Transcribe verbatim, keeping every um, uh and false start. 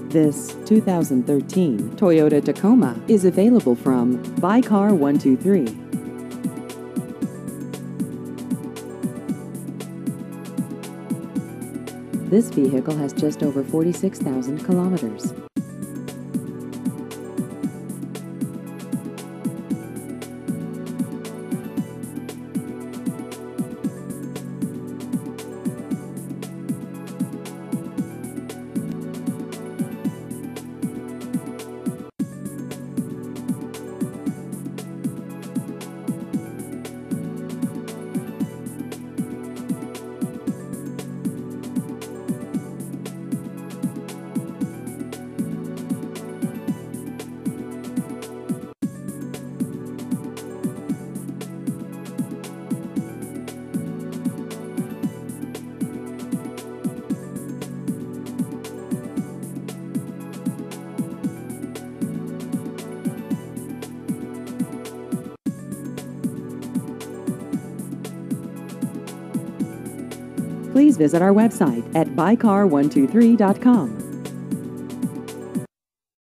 This two thousand thirteen Toyota Tacoma is available from Buy Car one two three. This vehicle has just over forty-six thousand kilometers. Please visit our website at buy car one two three dot com.